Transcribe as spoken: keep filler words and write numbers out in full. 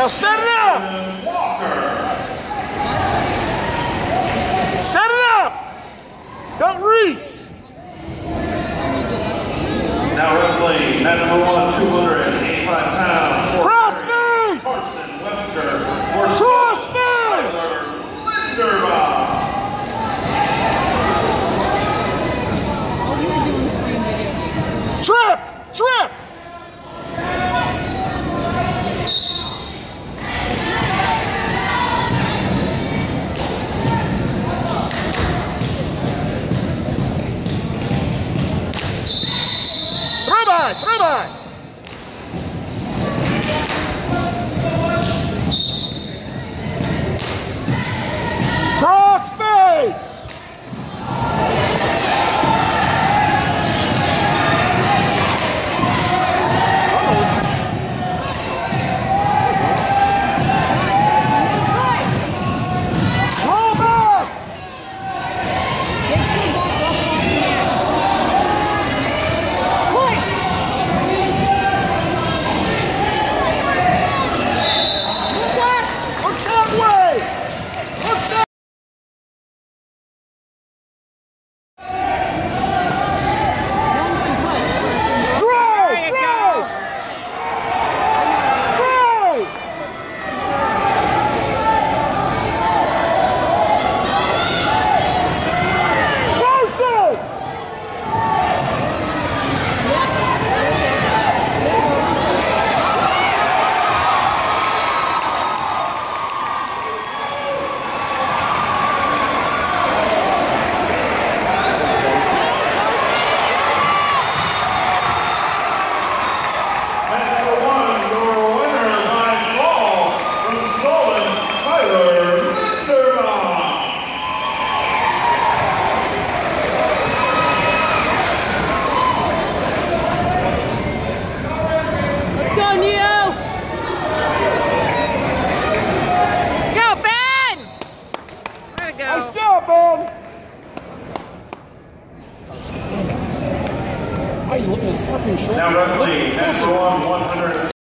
set it up! Set it up! Don't reach! Now wrestling at number one, two hundred eighty-five pounds. Crossface! Carson Webster. Crossface! Linderbaum. Trip! Trip! Throw by! Throw by! Crossface! Nice job, Ben! Why are you looking at fucking shoulders? Now wrestling at number one, one hundred